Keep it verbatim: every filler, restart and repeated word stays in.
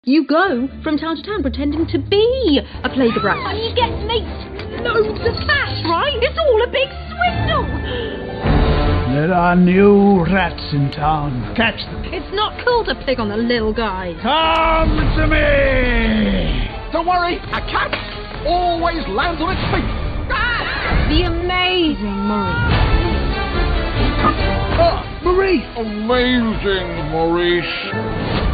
You go from town to town pretending to be a plague rat. And you get me loads of cash, right? It's all a big swindle. There are new rats in town. Catch them. It's not cool to pick on the little guy. Come to me! Don't worry, a cat always lands on its feet. Ah! The amazing Maurice. Oh, Maurice! Amazing, Maurice.